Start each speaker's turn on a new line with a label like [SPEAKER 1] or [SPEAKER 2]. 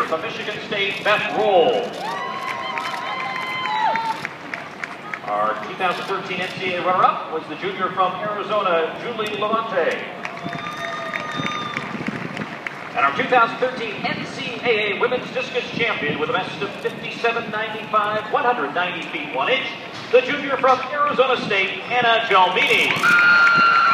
[SPEAKER 1] from Michigan State, Beth Roll. Our 2013 NCAA runner-up was the junior from Arizona, Julie Levante. And our 2013 NCAA Women's Discus Champion with a best of 57.95, 190 feet 1 inch, the junior from Arizona State, Jelmini.